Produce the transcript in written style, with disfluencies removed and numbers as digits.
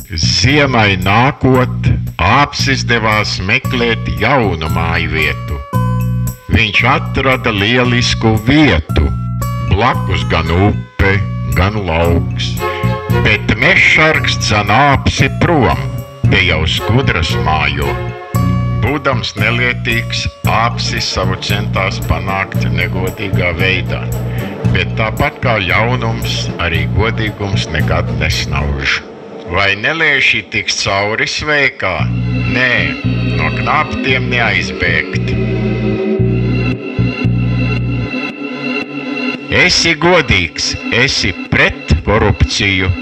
Ziemai nākot, Āpsis devās meklēt jaunu mājvietu. Viņš atrada lielisku vietu, blakus gan upe, gan lauks, bet mežsargs dzen Āpsi prom, te jau skudras mājo. Būdams nelietīgs, Āpsis savu centās panākt negodīgā veidā, bet tāpat kā ļaunums, arī godīgums nekad nesnauž. Vai nelieši tiks cauri sveikā? Nē, no knāptiem neaizbēgt. Esi godīgs, esi pret korupciju.